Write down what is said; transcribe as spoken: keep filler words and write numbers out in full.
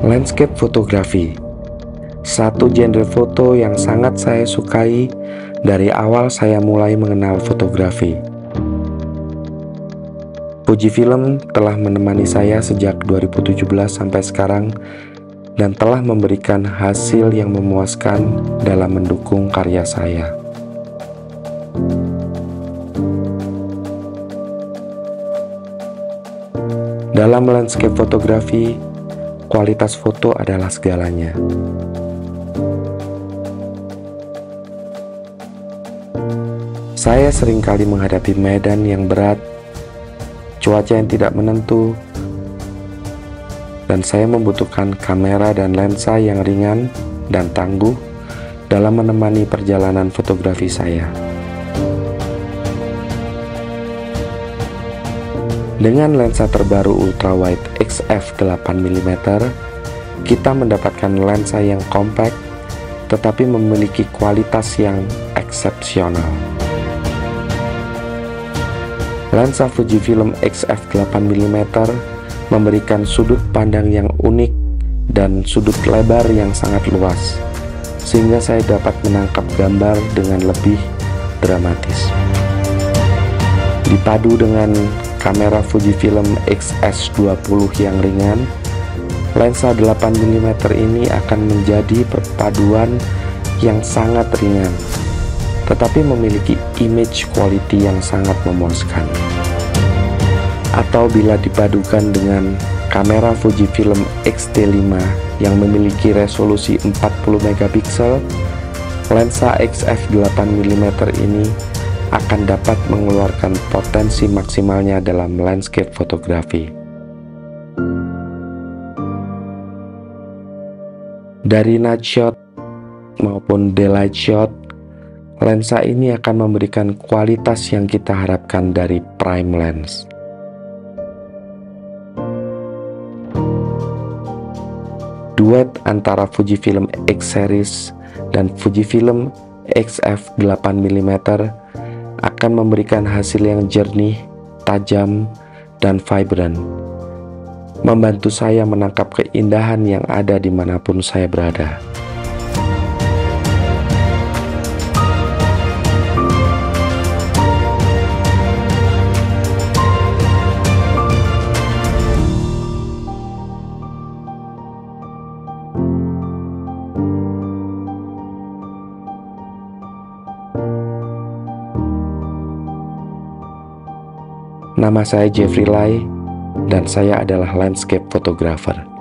Landscape fotografi, satu genre foto yang sangat saya sukai dari awal saya mulai mengenal fotografi. Fujifilm telah menemani saya sejak dua ribu tujuh belas sampai sekarang dan telah memberikan hasil yang memuaskan dalam mendukung karya saya. Dalam landscape fotografi, kualitas foto adalah segalanya. Saya seringkali menghadapi medan yang berat, cuaca yang tidak menentu, dan saya membutuhkan kamera dan lensa yang ringan dan tangguh dalam menemani perjalanan fotografi saya. Dengan lensa terbaru ultrawide X F delapan milimeter, kita mendapatkan lensa yang kompak tetapi memiliki kualitas yang eksepsional. Lensa Fujifilm X F delapan milimeter memberikan sudut pandang yang unik dan sudut lebar yang sangat luas, sehingga saya dapat menangkap gambar dengan lebih dramatis. Dipadu dengan kamera Fujifilm X S dua puluh yang ringan, lensa delapan milimeter ini akan menjadi perpaduan yang sangat ringan, tetapi memiliki image quality yang sangat memuaskan. Atau bila dipadukan dengan kamera Fujifilm X T lima yang memiliki resolusi empat puluh megapiksel, lensa X F delapan milimeter ini akan dapat mengeluarkan potensi maksimalnya dalam landscape fotografi. Dari night shot maupun daylight shot, lensa ini akan memberikan kualitas yang kita harapkan dari prime lens. Duet antara Fujifilm X series dan Fujifilm X F delapan milimeter akan memberikan hasil yang jernih, tajam, dan vibrant, membantu saya menangkap keindahan yang ada dimanapun saya berada. Nama saya Jeffrey Lai, dan saya adalah landscape photographer.